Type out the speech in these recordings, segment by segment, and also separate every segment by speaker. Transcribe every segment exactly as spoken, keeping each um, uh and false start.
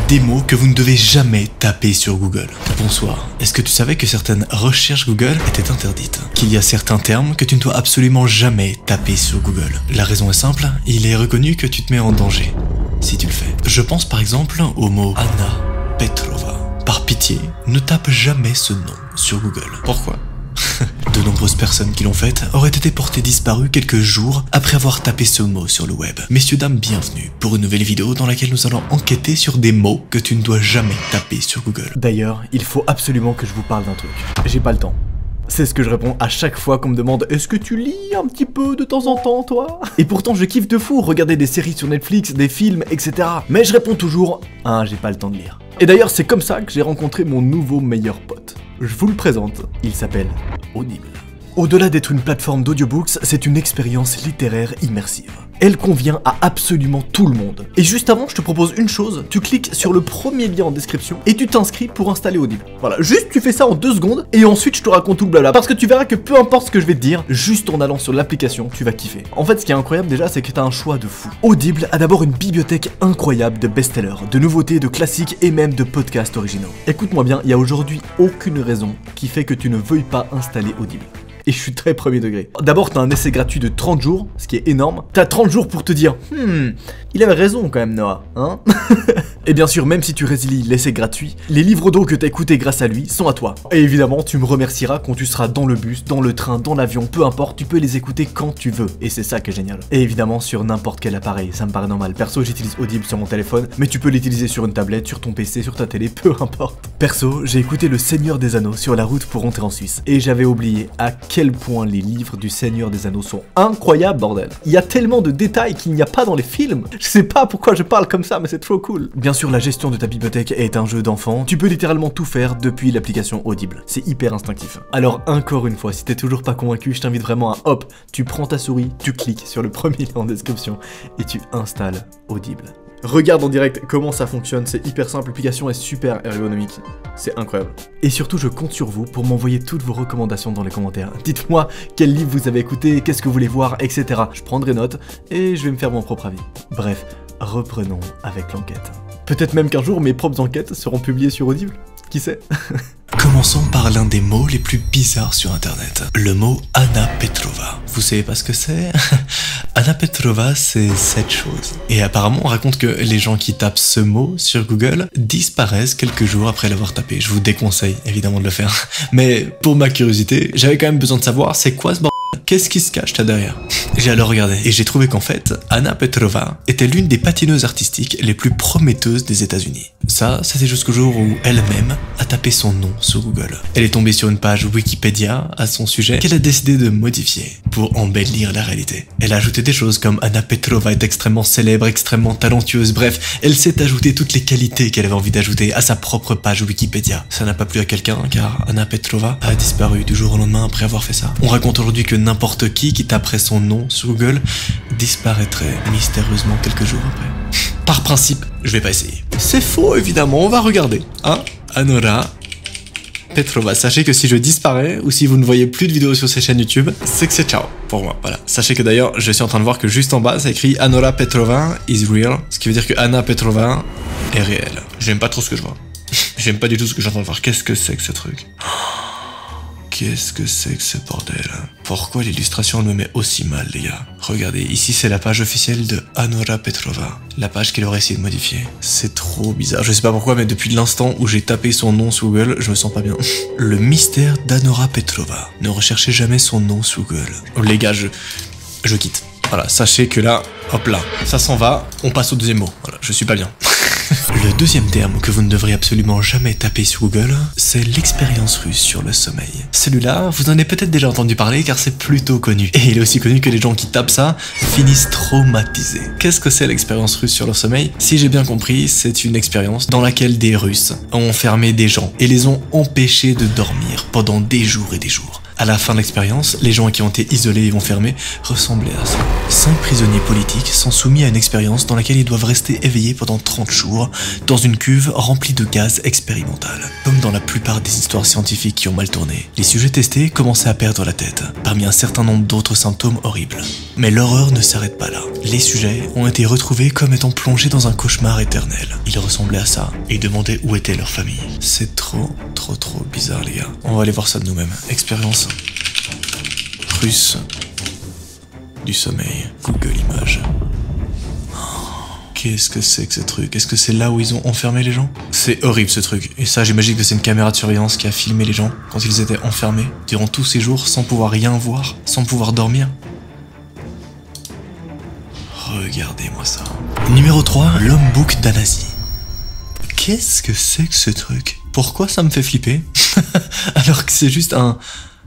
Speaker 1: des mots que vous ne devez jamais taper sur Google. Bonsoir, est-ce que tu savais que certaines recherches Google étaient interdites? Qu'il y a certains termes que tu ne dois absolument jamais taper sur Google? La raison est simple, il est reconnu que tu te mets en danger si tu le fais. Je pense par exemple au mot Anna Petrova. Par pitié, ne tape jamais ce nom sur Google. Pourquoi? De nombreuses personnes qui l'ont fait auraient été portées disparues quelques jours après avoir tapé ce mot sur le web. Messieurs, dames, bienvenue pour une nouvelle vidéo dans laquelle nous allons enquêter sur des mots que tu ne dois jamais taper sur Google.
Speaker 2: D'ailleurs, il faut absolument que je vous parle d'un truc. J'ai pas le temps. C'est ce que je réponds à chaque fois qu'on me demande « Est-ce que tu lis un petit peu de temps en temps, toi ?» Et pourtant, je kiffe de fou regarder des séries sur Netflix, des films, et cetera. Mais je réponds toujours « Ah, j'ai pas le temps de lire. » Et d'ailleurs, c'est comme ça que j'ai rencontré mon nouveau meilleur pote. Je vous le présente, il s'appelle Audible. Au-delà d'être une plateforme d'audiobooks, c'est une expérience littéraire immersive. Elle convient à absolument tout le monde. Et juste avant, je te propose une chose, tu cliques sur le premier lien en description et tu t'inscris pour installer Audible. Voilà, juste tu fais ça en deux secondes et ensuite je te raconte tout le blabla. Parce que tu verras que peu importe ce que je vais te dire, juste en allant sur l'application, tu vas kiffer. En fait, ce qui est incroyable déjà, c'est que tu as un choix de fou. Audible a d'abord une bibliothèque incroyable de best-sellers, de nouveautés, de classiques et même de podcasts originaux. Écoute-moi bien, il n'y a aujourd'hui aucune raison qui fait que tu ne veuilles pas installer Audible. Et je suis très premier degré. D'abord, t'as un essai gratuit de trente jours, ce qui est énorme. T'as trente jours pour te dire, hmm, il avait raison quand même Noah, hein. Et bien sûr, même si tu résilies l'essai gratuit, les livres d'eau que t'as écoutés grâce à lui sont à toi. Et évidemment, tu me remercieras quand tu seras dans le bus, dans le train, dans l'avion, peu importe, tu peux les écouter quand tu veux. Et c'est ça qui est génial. Et évidemment, sur n'importe quel appareil, ça me paraît normal. Perso, j'utilise Audible sur mon téléphone, mais tu peux l'utiliser sur une tablette, sur ton P C, sur ta télé, peu importe. Perso, j'ai écouté Le Seigneur des Anneaux sur la route pour rentrer en Suisse. Et j'avais oublié à quel point les livres du Seigneur des Anneaux sont incroyables, bordel. Il y a tellement de détails qu'il n'y a pas dans les films. Je sais pas pourquoi je parle comme ça, mais c'est trop cool. Bien sûr, la gestion de ta bibliothèque est un jeu d'enfant. Tu peux littéralement tout faire depuis l'application Audible. C'est hyper instinctif. Alors encore une fois, si t'es toujours pas convaincu, je t'invite vraiment à hop, tu prends ta souris, tu cliques sur le premier lien en description et tu installes Audible. Regarde en direct comment ça fonctionne, c'est hyper simple, l'application est super ergonomique, c'est incroyable. Et surtout, je compte sur vous pour m'envoyer toutes vos recommandations dans les commentaires. Dites-moi quel livre vous avez écouté, qu'est-ce que vous voulez voir, et cetera. Je prendrai note et je vais me faire mon propre avis. Bref, reprenons avec l'enquête. Peut-être même qu'un jour mes propres enquêtes seront publiées sur Audible, qui sait.
Speaker 1: Commençons par l'un des mots les plus bizarres sur internet, le mot Anna Petrova. Vous savez pas ce que c'est? Anna Petrova, c'est cette chose. Et apparemment, on raconte que les gens qui tapent ce mot sur Google disparaissent quelques jours après l'avoir tapé. Je vous déconseille évidemment de le faire. Mais pour ma curiosité, j'avais quand même besoin de savoir c'est quoi ce bordel. Qu'est-ce qui se cache là derrière? J'ai alors regardé et j'ai trouvé qu'en fait, Anna Petrova était l'une des patineuses artistiques les plus prometteuses des États-Unis. Ça, c'était jusqu'au jour où elle-même a tapé son nom sur Google. Elle est tombée sur une page Wikipédia à son sujet qu'elle a décidé de modifier pour embellir la réalité. Elle a ajouté des choses comme Anna Petrova est extrêmement célèbre, extrêmement talentueuse, bref, elle s'est ajouté toutes les qualités qu'elle avait envie d'ajouter à sa propre page Wikipédia. Ça n'a pas plu à quelqu'un car Anna Petrova a disparu du jour au lendemain après avoir fait ça. On raconte aujourd'hui que n'importe qui qui taperait son nom sur Google disparaîtrait mystérieusement quelques jours après. Par principe, je vais pas essayer. C'est faux évidemment, on va regarder. Hein? Anora Petrova. Sachez que si je disparais ou si vous ne voyez plus de vidéos sur ces chaînes YouTube, c'est que c'est ciao pour moi. Voilà. Sachez que d'ailleurs, je suis en train de voir que juste en bas, ça écrit Anora Petrova is real, ce qui veut dire que Anna Petrova est réelle. J'aime pas trop ce que je vois. J'aime pas du tout ce que j'entends de voir. Qu'est-ce que c'est que ce truc? Qu'est-ce que c'est que ce bordel? Pourquoi l'illustration me met aussi mal, les gars? Regardez, ici c'est la page officielle de Anora Petrova, la page qu'elle aurait essayé de modifier. C'est trop bizarre, je sais pas pourquoi, mais depuis l'instant où j'ai tapé son nom sur Google, je me sens pas bien. Le mystère d'Anora Petrova. Ne recherchez jamais son nom sur Google. Oh, les gars, je... je quitte. Voilà, sachez que là, hop là, ça s'en va, on passe au deuxième mot. Voilà, je suis pas bien. Le deuxième terme que vous ne devrez absolument jamais taper sur Google, c'est l'expérience russe sur le sommeil. Celui-là, vous en avez peut-être déjà entendu parler car c'est plutôt connu. Et il est aussi connu que les gens qui tapent ça finissent traumatisés. Qu'est-ce que c'est l'expérience russe sur le sommeil? Si j'ai bien compris, c'est une expérience dans laquelle des Russes ont enfermé des gens et les ont empêchés de dormir pendant des jours et des jours. À la fin de l'expérience, les gens qui ont été isolés et enfermés ressemblaient à ça. Cinq prisonniers politiques sont soumis à une expérience dans laquelle ils doivent rester éveillés pendant trente jours dans une cuve remplie de gaz expérimental. Comme dans la plupart des histoires scientifiques qui ont mal tourné, les sujets testés commençaient à perdre la tête, parmi un certain nombre d'autres symptômes horribles. Mais l'horreur ne s'arrête pas là. Les sujets ont été retrouvés comme étant plongés dans un cauchemar éternel. Ils ressemblaient à ça et demandaient où était leur famille. C'est trop, trop, trop bizarre les gars. On va aller voir ça de nous-mêmes. Expérience russe du sommeil. Google Images. Qu'est-ce que c'est que ce truc? Est-ce que c'est là où ils ont enfermé les gens? C'est horrible ce truc. Et ça, j'imagine que c'est une caméra de surveillance qui a filmé les gens quand ils étaient enfermés durant tous ces jours sans pouvoir rien voir, sans pouvoir dormir. Regardez-moi ça. Numéro trois, l'homme bouc d'Anasie. Qu'est-ce que c'est que ce truc? Pourquoi ça me fait flipper? Alors que c'est juste un...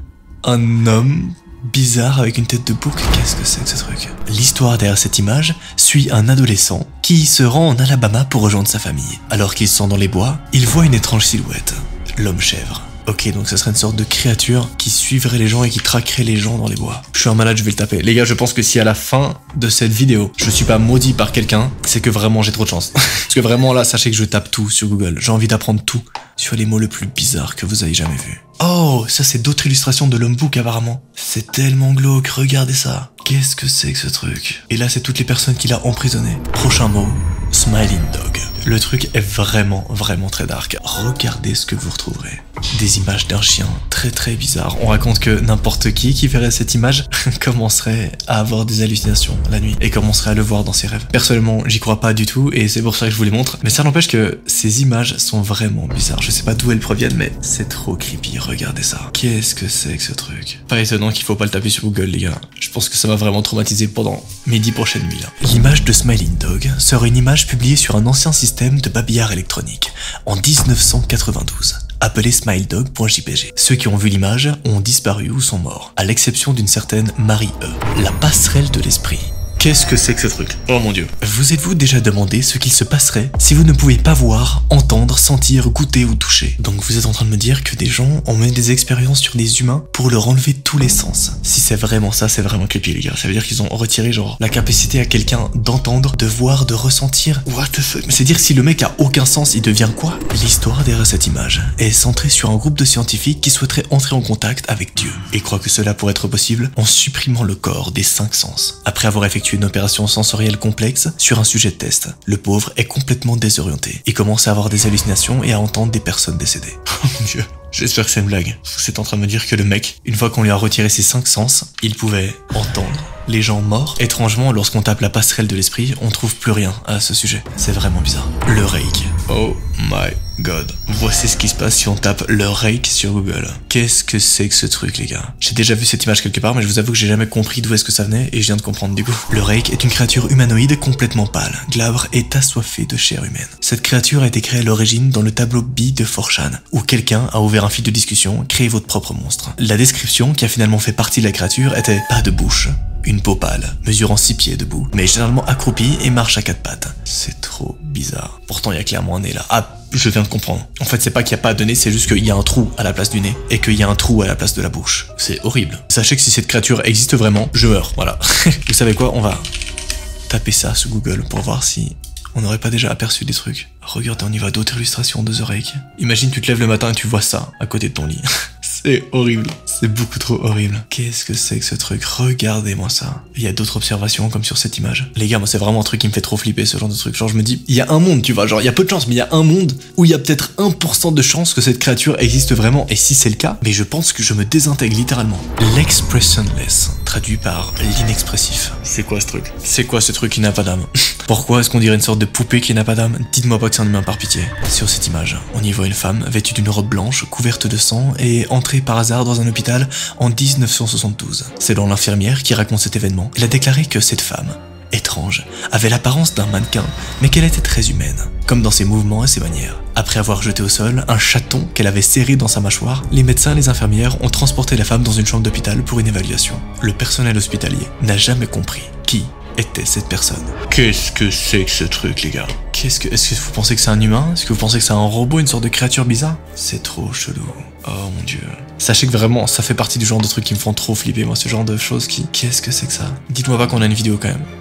Speaker 1: un homme bizarre avec une tête de bouc. Qu'est-ce que c'est que ce truc? L'histoire derrière cette image suit un adolescent qui se rend en Alabama pour rejoindre sa famille. Alors qu'ils sont dans les bois, il voit une étrange silhouette. L'homme chèvre. Ok, donc ça serait une sorte de créature qui suivrait les gens et qui traquerait les gens dans les bois. Je suis un malade, je vais le taper. Les gars, je pense que si à la fin de cette vidéo, je suis pas maudit par quelqu'un, c'est que vraiment j'ai trop de chance. Parce que vraiment là, sachez que je tape tout sur Google. J'ai envie d'apprendre tout sur les mots les plus bizarres que vous ayez jamais vus. Oh, ça c'est d'autres illustrations de l'homme bouc apparemment. C'est tellement glauque, regardez ça. Qu'est-ce que c'est que ce truc? Et là, c'est toutes les personnes qu'il a emprisonnées. Prochain mot, Smiling Dog. Le truc est vraiment, vraiment très dark. Regardez ce que vous retrouverez. Des images d'un chien très très bizarre. On raconte que n'importe qui qui verrait cette image commencerait à avoir des hallucinations la nuit et commencerait à le voir dans ses rêves. Personnellement, j'y crois pas du tout et c'est pour ça que je vous les montre. Mais ça n'empêche que ces images sont vraiment bizarres. Je sais pas d'où elles proviennent, mais c'est trop creepy. Regardez ça. Qu'est-ce que c'est que ce truc? Pas étonnant qu'il faut pas le taper sur Google, les gars. Je pense que ça m'a vraiment traumatisé pendant mes dix prochaines nuits là. L'image de Smiling Dog serait une image publiée sur un ancien système de babillard électronique en mille neuf cent quatre-vingt-douze. Appelé smiledog point j p g. Ceux qui ont vu l'image ont disparu ou sont morts, à l'exception d'une certaine Marie E, la passerelle de l'esprit. Qu'est-ce que c'est que ce truc? Oh mon dieu. Vous êtes-vous déjà demandé ce qu'il se passerait si vous ne pouvez pas voir, entendre, sentir, goûter ou toucher? Donc vous êtes en train de me dire que des gens ont mené des expériences sur des humains pour leur enlever tous les sens. Si c'est vraiment ça, c'est vraiment creepy les gars. Ça veut dire qu'ils ont retiré genre la capacité à quelqu'un d'entendre, de voir, de ressentir. What the fuck? Mais c'est dire si le mec a aucun sens, il devient quoi? L'histoire derrière cette image est centrée sur un groupe de scientifiques qui souhaiteraient entrer en contact avec Dieu et croient que cela pourrait être possible en supprimant le corps des cinq sens. Après avoir effectué une opération sensorielle complexe sur un sujet de test, le pauvre est complètement désorienté et commence à avoir des hallucinations et à entendre des personnes décédées. Oh mon dieu, j'espère que c'est une blague. C'est en train de me dire que le mec, une fois qu'on lui a retiré ses cinq sens, il pouvait entendre les gens morts. Étrangement, lorsqu'on tape la passerelle de l'esprit, on trouve plus rien à ce sujet. C'est vraiment bizarre. Le Reiki. Oh my god. Voici ce qui se passe si on tape le Reiki sur Google. Qu'est-ce que c'est que ce truc, les gars? J'ai déjà vu cette image quelque part, mais je vous avoue que j'ai jamais compris d'où est-ce que ça venait, et je viens de comprendre du coup. Le Reiki est une créature humanoïde complètement pâle, glabre et assoiffée de chair humaine. Cette créature a été créée à l'origine dans le tableau B de four chan, où quelqu'un a ouvert un fil de discussion, créez votre propre monstre. La description, qui a finalement fait partie de la créature, était pas de bouche, une peau pâle, mesurant six pieds debout, mais généralement accroupie et marche à quatre pattes. C'est trop bizarre. Pourtant, il y a clairement un nez là. Ah, je viens de comprendre. En fait, c'est pas qu'il n'y a pas de nez, c'est juste qu'il y a un trou à la place du nez et qu'il y a un trou à la place de la bouche. C'est horrible. Sachez que si cette créature existe vraiment, je meurs. Voilà. Vous savez quoi? On va taper ça sur Google pour voir si on n'aurait pas déjà aperçu des trucs. Regardez, on y va, d'autres illustrations de The Reiki. Imagine, tu te lèves le matin et tu vois ça à côté de ton lit. C'est horrible. C'est beaucoup trop horrible. Qu'est-ce que c'est que ce truc? Regardez-moi ça. Il y a d'autres observations comme sur cette image. Les gars, moi c'est vraiment un truc qui me fait trop flipper, ce genre de truc. Genre je me dis, il y a un monde, tu vois, genre il y a peu de chance, mais il y a un monde où il y a peut-être un pour cent de chance que cette créature existe vraiment. Et si c'est le cas, mais je pense que je me désintègre littéralement. L'expressionless, traduit par l'inexpressif. C'est quoi ce truc? C'est quoi ce truc qui n'a pas d'âme? Pourquoi est-ce qu'on dirait une sorte de poupée qui n'a pas d'âme? Dites-moi pas que c'est un humain par pitié. Sur cette image, on y voit une femme vêtue d'une robe blanche, couverte de sang et entrée par hasard dans un hôpital en mille neuf cent soixante-douze. Selon l'infirmière qui raconte cet événement, elle a déclaré que cette femme, étrange, avait l'apparence d'un mannequin, mais qu'elle était très humaine, comme dans ses mouvements et ses manières. Après avoir jeté au sol un chaton qu'elle avait serré dans sa mâchoire, les médecins et les infirmières ont transporté la femme dans une chambre d'hôpital pour une évaluation. Le personnel hospitalier n'a jamais compris qui était cette personne. Qu'est-ce que c'est que ce truc, les gars? Qu'est-ce que... Est-ce que vous pensez que c'est un humain? Est-ce que vous pensez que c'est un robot, une sorte de créature bizarre? C'est trop chelou. Oh mon dieu. Sachez que vraiment, ça fait partie du genre de trucs qui me font trop flipper, moi, ce genre de choses qui... Qu'est-ce que c'est que ça? Dites-moi pas qu'on a une vidéo quand même.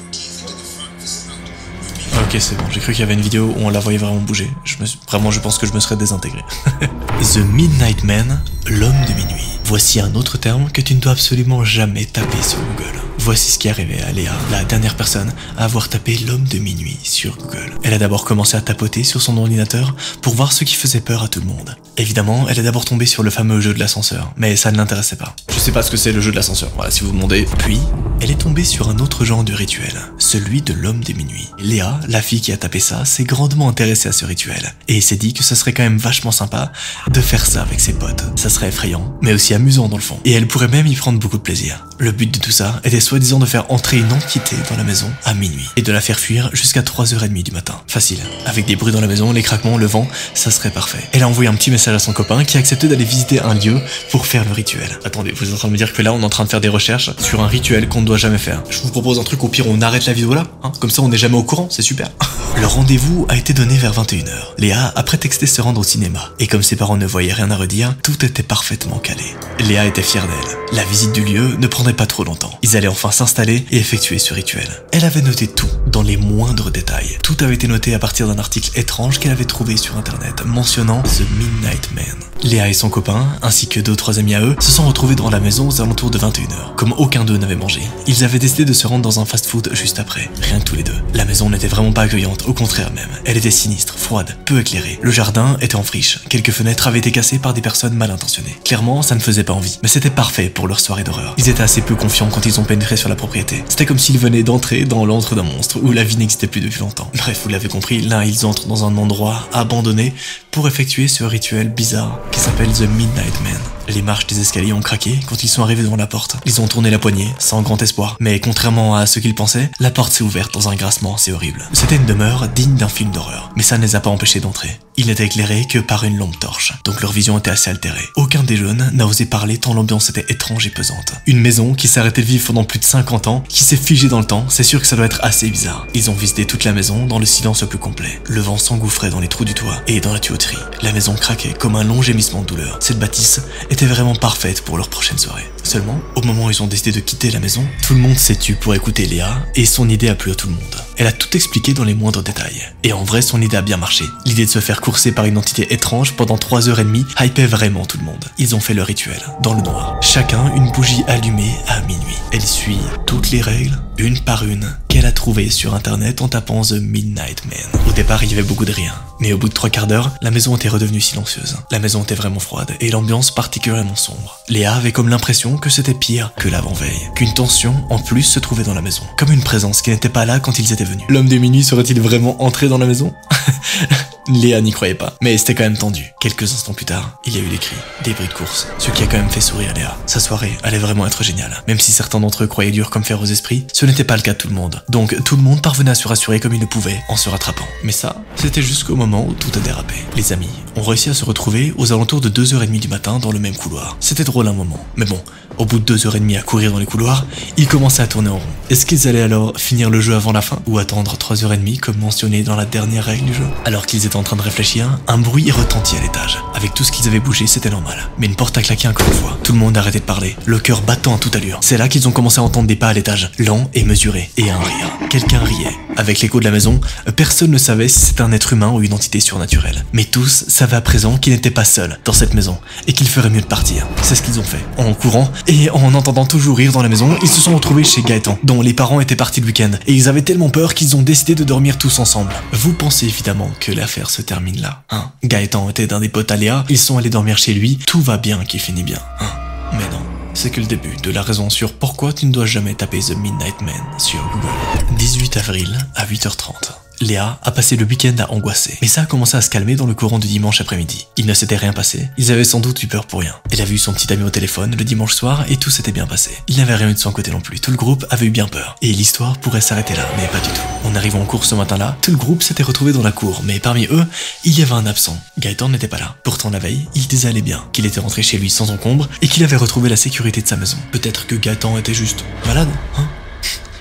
Speaker 1: Ok, c'est bon, j'ai cru qu'il y avait une vidéo où on la voyait vraiment bouger. Je me... Vraiment, je pense que je me serais désintégré. The Midnight Man, l'homme de minuit. Voici un autre terme que tu ne dois absolument jamais taper sur Google. Voici ce qui est arrivé à Léa, la dernière personne à avoir tapé l'homme de minuit sur Google. Elle a d'abord commencé à tapoter sur son ordinateur pour voir ce qui faisait peur à tout le monde. Évidemment, elle est d'abord tombée sur le fameux jeu de l'ascenseur, mais ça ne l'intéressait pas. Je sais pas ce que c'est le jeu de l'ascenseur, voilà si vous demandez. Puis, elle est tombée sur un autre genre de rituel, celui de l'homme des minuit. Léa, la fille qui a tapé ça, s'est grandement intéressée à ce rituel, et s'est dit que ce serait quand même vachement sympa de faire ça avec ses potes. Ça serait effrayant, mais aussi amusant dans le fond, et elle pourrait même y prendre beaucoup de plaisir. Le but de tout ça était soi-disant de faire entrer une entité dans la maison à minuit, et de la faire fuir jusqu'à trois heures trente du matin. Facile. Avec des bruits dans la maison, les craquements, le vent, ça serait parfait. Elle a envoyé un petit message à son copain qui a accepté d'aller visiter un lieu pour faire le rituel. Attendez, vous êtes en train de me dire que là on est en train de faire des recherches sur un rituel qu'on ne doit jamais faire. Je vous propose un truc, au pire on arrête la vidéo là, hein, comme ça on n'est jamais au courant, c'est super. Le rendez-vous a été donné vers vingt et une heures. Léa a prétexté se rendre au cinéma, et comme ses parents ne voyaient rien à redire, tout était parfaitement calé. Léa était fière d'elle. La visite du lieu ne prendrait pas trop longtemps. Ils allaient enfin s'installer et effectuer ce rituel. Elle avait noté tout, dans les moindres détails. Tout avait été noté à partir d'un article étrange qu'elle avait trouvé sur internet, mentionnant The Midnight Man. Léa et son copain, ainsi que deux ou trois amis à eux, se sont retrouvés dans la maison aux alentours de vingt et une heures. Comme aucun d'eux n'avait mangé, ils avaient décidé de se rendre dans un fast-food juste après, rien que tous les deux. La maison n'était vraiment pas accueillante, au contraire même. Elle était sinistre, froide, peu éclairée. Le jardin était en friche, quelques fenêtres avaient été cassées par des personnes mal intentionnées. Clairement, ça ne faisait pas envie, mais c'était parfait pour leur soirée d'horreur. Ils étaient assez peu confiants quand ils ont pénétré sur la propriété. C'était comme s'ils venaient d'entrer dans l'antre d'un monstre, où la vie n'existait plus depuis longtemps. Bref, vous l'avez compris, là ils entrent dans un endroit abandonné pour effectuer ce rituel bizarre qui s'appelle The Midnight Man. Les marches des escaliers ont craqué quand ils sont arrivés devant la porte. Ils ont tourné la poignée, sans grand espoir. Mais contrairement à ce qu'ils pensaient, la porte s'est ouverte dans un grincement assez horrible. C'était une demeure digne d'un film d'horreur, mais ça ne les a pas empêchés d'entrer. Ils n'étaient éclairés que par une lampe torche, donc leur vision était assez altérée. Aucun des jeunes n'a osé parler tant l'ambiance était étrange et pesante. Une maison qui s'est arrêtée de vivre pendant plus de cinquante ans, qui s'est figée dans le temps, c'est sûr que ça doit être assez bizarre. Ils ont visité toute la maison dans le silence le plus complet. Le vent s'engouffrait dans les trous du toit et dans la tuyauterie. La maison craquait comme un long gémissement de douleur. Cette bâtisse était vraiment parfaite pour leur prochaine soirée. Seulement, au moment où ils ont décidé de quitter la maison, tout le monde s'est tu pour écouter Léa et son idée a plu à tout le monde. Elle a tout expliqué dans les moindres détails. Et en vrai, son idée a bien marché. L'idée de se faire courser par une entité étrange pendant trois heures trente hypait vraiment tout le monde. Ils ont fait le rituel, dans le noir. Chacun une bougie allumée à minuit. Elle suit toutes les règles, une par une, qu'elle a trouvées sur internet en tapant The Midnight Man. Au départ, il y avait beaucoup de rien. Mais au bout de trois quarts d'heure, la maison était redevenue silencieuse. La maison était vraiment froide et l'ambiance particulièrement sombre. Léa avait comme l'impression que c'était pire que l'avant-veille, qu'une tension en plus se trouvait dans la maison, comme une présence qui n'était pas là quand ils étaient venus. L'homme de minuit serait-il vraiment entré dans la maison? Léa n'y croyait pas, mais c'était quand même tendu. Quelques instants plus tard, il y a eu des cris, des bruits de course, ce qui a quand même fait sourire Léa. Sa soirée allait vraiment être géniale. Même si certains d'entre eux croyaient dur comme fer aux esprits, ce n'était pas le cas de tout le monde. Donc tout le monde parvenait à se rassurer comme il le pouvait en se rattrapant. Mais ça, c'était jusqu'au moment où tout a dérapé. Les amis ont réussi à se retrouver aux alentours de deux heures trente du matin dans le même couloir. C'était drôle un moment, mais bon, au bout de deux heures trente à courir dans les couloirs, ils commençaient à tourner en rond. Est-ce qu'ils allaient alors finir le jeu avant la fin ou attendre trois heures trente comme mentionné dans la dernière règle du jeu? Alors qu'ils étaient en train de réfléchir, un bruit retentit à l'étage. Avec tout ce qu'ils avaient bougé, c'était normal. Mais une porte a claqué encore une fois. Tout le monde a arrêté de parler, le cœur battant à toute allure. C'est là qu'ils ont commencé à entendre des pas à l'étage, lents et mesurés, et un rire. Quelqu'un riait. Avec l'écho de la maison, personne ne savait si c'était un être humain ou une entité surnaturelle. Mais tous savaient à présent qu'ils n'étaient pas seuls dans cette maison, et qu'il ferait mieux de partir. C'est ce qu'ils ont fait. En courant, et en entendant toujours rire dans la maison, ils se sont retrouvés chez Gaëtan, dont les parents étaient partis le week-end, et ils avaient tellement peur qu'ils ont décidé de dormir tous ensemble. Vous pensez évidemment que l'affaire se termine là, hein? Gaëtan était d'un des potes à Léa, ils sont allés dormir chez lui, tout va bien qui finit bien, hein? Mais non. C'est que le début de la raison sur pourquoi tu ne dois jamais taper The Midnight Man sur Google. dix-huit avril à huit heures trente. Léa a passé le week-end à angoisser, mais ça a commencé à se calmer dans le courant du dimanche après-midi. Il ne s'était rien passé, ils avaient sans doute eu peur pour rien. Elle avait eu son petit ami au téléphone le dimanche soir et tout s'était bien passé. Il n'avait rien eu de son côté non plus, tout le groupe avait eu bien peur. Et l'histoire pourrait s'arrêter là, mais pas du tout. En arrivant en cours ce matin-là, tout le groupe s'était retrouvé dans la cour, mais parmi eux, il y avait un absent. Gaëtan n'était pas là. Pourtant la veille, il disait aller bien, qu'il était rentré chez lui sans encombre et qu'il avait retrouvé la sécurité de sa maison. Peut-être que Gaëtan était juste malade, hein?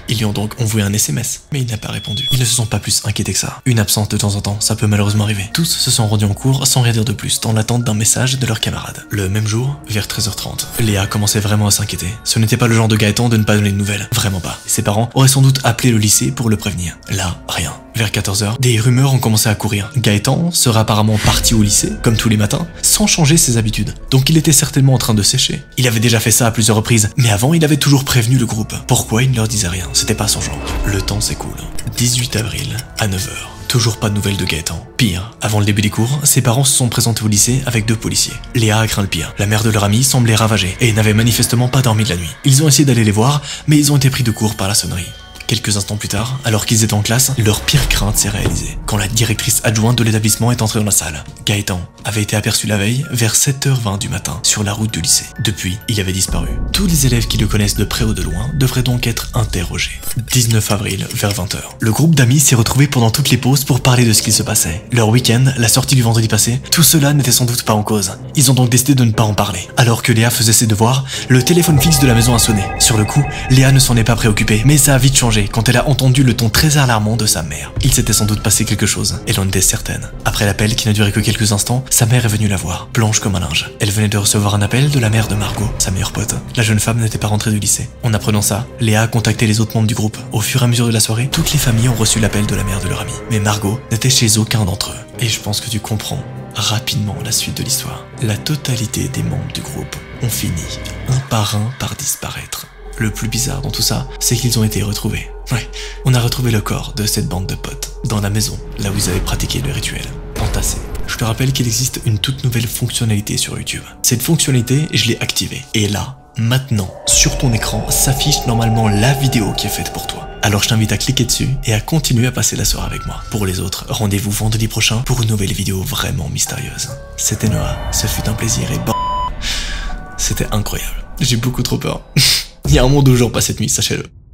Speaker 1: Ils lui ont donc envoyé un S M S, mais il n'a pas répondu. Ils ne se sont pas plus inquiétés que ça. Une absence de temps en temps, ça peut malheureusement arriver. Tous se sont rendus en cours sans rien dire de plus, dans l'attente d'un message de leur camarade. Le même jour, vers treize heures trente, Léa commençait vraiment à s'inquiéter. Ce n'était pas le genre de Gaëtan de ne pas donner de nouvelles, vraiment pas. Ses parents auraient sans doute appelé le lycée pour le prévenir. Là, rien. Vers quatorze heures, des rumeurs ont commencé à courir. Gaëtan serait apparemment parti au lycée, comme tous les matins, sans changer ses habitudes. Donc il était certainement en train de sécher. Il avait déjà fait ça à plusieurs reprises, mais avant il avait toujours prévenu le groupe. Pourquoi il ne leur disait rien? C'était pas son genre. Le temps s'écoule. dix-huit avril, à neuf heures. Toujours pas de nouvelles de Gaëtan. Pire, avant le début des cours, ses parents se sont présentés au lycée avec deux policiers. Léa a craint le pire. La mère de leur ami semblait ravagée et n'avait manifestement pas dormi de la nuit. Ils ont essayé d'aller les voir, mais ils ont été pris de court par la sonnerie. Quelques instants plus tard, alors qu'ils étaient en classe, leur pire crainte s'est réalisée, quand la directrice adjointe de l'établissement est entrée dans la salle. Gaëtan avait été aperçu la veille, vers sept heures vingt du matin, sur la route du lycée. Depuis, il avait disparu. Tous les élèves qui le connaissent de près ou de loin devraient donc être interrogés. dix-neuf avril, vers vingt heures. Le groupe d'amis s'est retrouvé pendant toutes les pauses pour parler de ce qu'il se passait. Leur week-end, la sortie du vendredi passé, tout cela n'était sans doute pas en cause. Ils ont donc décidé de ne pas en parler. Alors que Léa faisait ses devoirs, le téléphone fixe de la maison a sonné. Sur le coup, Léa ne s'en est pas préoccupée, mais ça a vite changé quand elle a entendu le ton très alarmant de sa mère. Il s'était sans doute passé quelque chose, elle en était certaine. Après l'appel qui n'a duré que quelques instants, sa mère est venue la voir, blanche comme un linge. Elle venait de recevoir un appel de la mère de Margot, sa meilleure pote. La jeune femme n'était pas rentrée du lycée. En apprenant ça, Léa a contacté les autres membres du groupe. Au fur et à mesure de la soirée, toutes les familles ont reçu l'appel de la mère de leur ami. Mais Margot n'était chez aucun d'entre eux. Et je pense que tu comprends rapidement la suite de l'histoire. La totalité des membres du groupe ont fini, un par un, par disparaître. Le plus bizarre dans tout ça, c'est qu'ils ont été retrouvés. Ouais, on a retrouvé le corps de cette bande de potes, dans la maison, là où ils avaient pratiqué le rituel, entassé. Je te rappelle qu'il existe une toute nouvelle fonctionnalité sur YouTube. Cette fonctionnalité, je l'ai activée. Et là, maintenant, sur ton écran, s'affiche normalement la vidéo qui est faite pour toi. Alors je t'invite à cliquer dessus et à continuer à passer la soirée avec moi. Pour les autres, rendez-vous vendredi prochain pour une nouvelle vidéo vraiment mystérieuse. C'était Noah, ce fut un plaisir et bon... C'était incroyable. J'ai beaucoup trop peur. Il y a un monde où je dors pas cette nuit, sachez-le.